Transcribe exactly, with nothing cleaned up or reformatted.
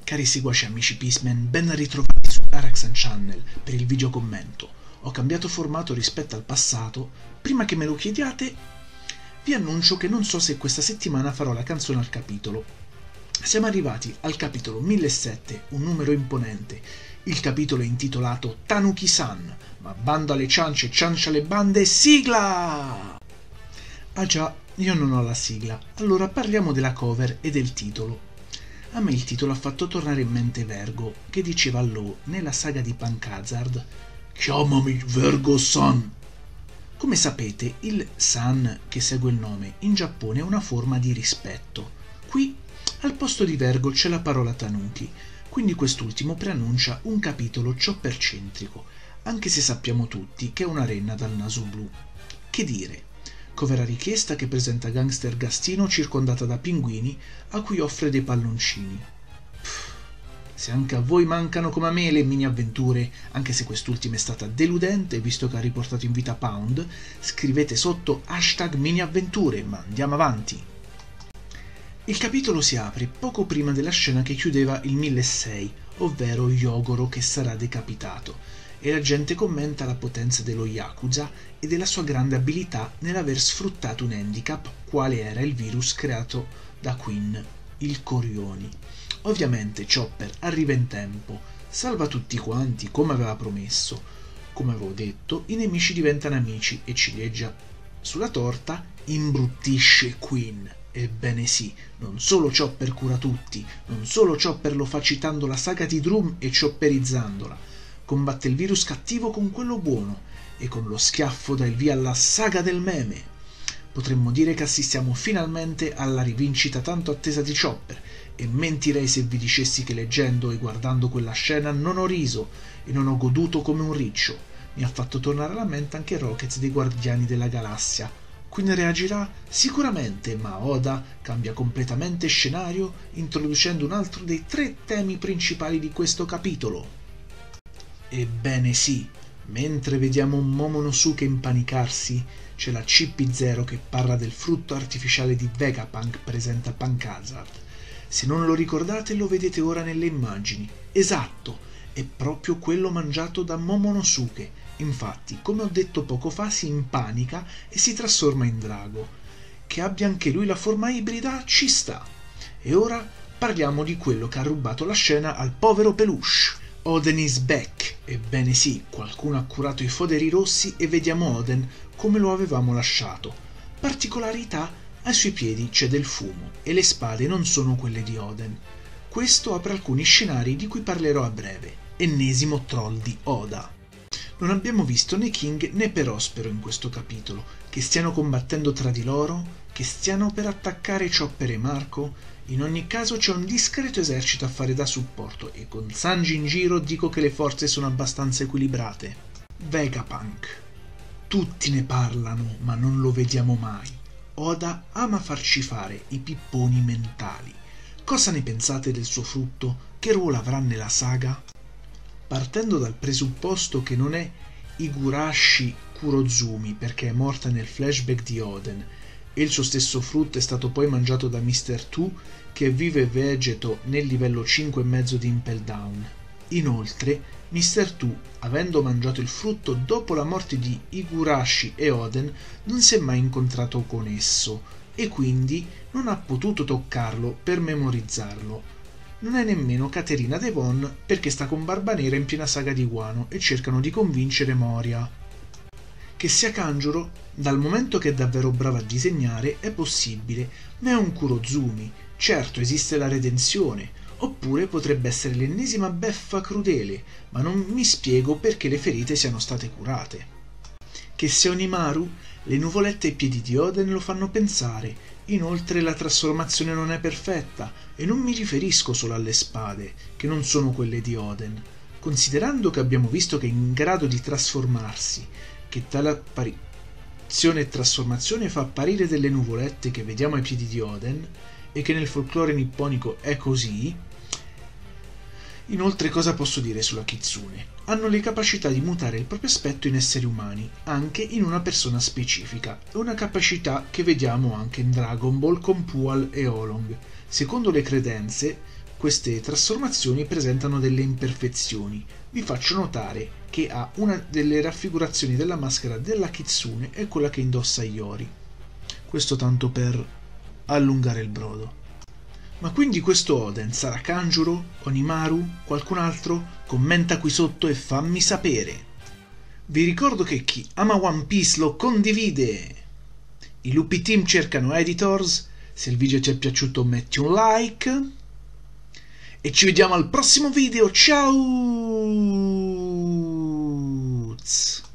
Cari seguaci amici Peaceman, ben ritrovati su Araxan Channel per il video commento. Ho cambiato formato rispetto al passato. Prima che me lo chiediate, vi annuncio che non so se questa settimana farò la canzone al capitolo. Siamo arrivati al capitolo millesettecento, un numero imponente. Il capitolo è intitolato Tanuki-san, ma bando alle ciance, ciancia alle bande, sigla! Ah già, io non ho la sigla, allora parliamo della cover e del titolo. A me il titolo ha fatto tornare in mente Vergo, che diceva a Law nella saga di Punk Hazard: "Chiamami Vergo-san". Come sapete, il san che segue il nome in Giappone è una forma di rispetto. Qui, al posto di Vergo, c'è la parola Tanuki, quindi quest'ultimo preannuncia un capitolo choppercentrico, anche se sappiamo tutti che è una renna dal naso blu. Che dire? Cover a richiesta che presenta Gangster Gastino circondata da pinguini a cui offre dei palloncini. Pff, se anche a voi mancano come a me le mini avventure, anche se quest'ultima è stata deludente visto che ha riportato in vita Pound, scrivete sotto hashtag mini avventure, ma andiamo avanti. Il capitolo si apre poco prima della scena che chiudeva il millesettecento, ovvero Yogoro che sarà decapitato, e la gente commenta la potenza dello Yakuza e della sua grande abilità nell'aver sfruttato un handicap quale era il virus creato da Queen, il Corioni. Ovviamente Chopper arriva in tempo, salva tutti quanti come aveva promesso. Come avevo detto, i nemici diventano amici e ciliegia sulla torta imbruttisce Queen. Ebbene sì, non solo Chopper cura tutti, non solo Chopper lo fa citando la saga di Drum e chopperizzandola, combatte il virus cattivo con quello buono e con lo schiaffo dà il via alla saga del meme. Potremmo dire che assistiamo finalmente alla rivincita tanto attesa di Chopper, e mentirei se vi dicessi che leggendo e guardando quella scena non ho riso e non ho goduto come un riccio. Mi ha fatto tornare alla mente anche Rocket dei Guardiani della Galassia. Queen reagirà? Sicuramente, ma Oda cambia completamente scenario introducendo un altro dei tre temi principali di questo capitolo. Ebbene sì, mentre vediamo un Momonosuke impanicarsi, c'è la C P zero che parla del frutto artificiale di Vegapunk presente a Punk Hazard. Se non lo ricordate lo vedete ora nelle immagini. Esatto, è proprio quello mangiato da Momonosuke. Infatti, come ho detto poco fa, si impanica e si trasforma in drago. Che abbia anche lui la forma ibrida ci sta. E ora parliamo di quello che ha rubato la scena al povero Peluche. Oden is back. Ebbene sì, qualcuno ha curato i foderi rossi e vediamo Oden come lo avevamo lasciato. Particolarità: ai suoi piedi c'è del fumo e le spade non sono quelle di Oden. Questo apre alcuni scenari di cui parlerò a breve. Ennesimo troll di Oda. Non abbiamo visto né King né Perospero in questo capitolo, che stiano combattendo tra di loro, che stiano per attaccare Chopper e Marco. In ogni caso c'è un discreto esercito a fare da supporto e con Sanji in giro dico che le forze sono abbastanza equilibrate. Vegapunk. Tutti ne parlano, ma non lo vediamo mai. Oda ama farci fare i pipponi mentali. Cosa ne pensate del suo frutto? Che ruolo avrà nella saga? Partendo dal presupposto che non è Higurashi Kurozumi perché è morta nel flashback di Oden e il suo stesso frutto è stato poi mangiato da mister Two che vive e vegeto nel livello cinque e mezzo di Impel Down. Inoltre, mister Two, avendo mangiato il frutto dopo la morte di Higurashi e Oden, non si è mai incontrato con esso e quindi non ha potuto toccarlo per memorizzarlo. Non è nemmeno Caterina Devon perché sta con Barbanera in piena saga di Wano e cercano di convincere Moria. Che sia Kanjuro, dal momento che è davvero brava a disegnare, è possibile, ma è un Kurozumi. Certo, esiste la redenzione, oppure potrebbe essere l'ennesima beffa crudele, ma non mi spiego perché le ferite siano state curate. Che sia Onimaru, le nuvolette ai piedi di Oden lo fanno pensare. Inoltre la trasformazione non è perfetta, e non mi riferisco solo alle spade, che non sono quelle di Oden. Considerando che abbiamo visto che è in grado di trasformarsi, che tale apparizione e trasformazione fa apparire delle nuvolette che vediamo ai piedi di Oden, e che nel folklore nipponico è così. Inoltre, cosa posso dire sulla Kitsune? Hanno le capacità di mutare il proprio aspetto in esseri umani, anche in una persona specifica, una capacità che vediamo anche in Dragon Ball con Pual e Oolong. Secondo le credenze, queste trasformazioni presentano delle imperfezioni. Vi faccio notare che ha una delle raffigurazioni della maschera della Kitsune è quella che indossa Iori. Questo tanto per allungare il brodo. Ma quindi questo Oden sarà Kanjuro, Onimaru, qualcun altro? Commenta qui sotto e fammi sapere. Vi ricordo che chi ama One Piece lo condivide. I Lupi Team cercano editors. Se il video ti è piaciuto metti un like. E ci vediamo al prossimo video. Ciao!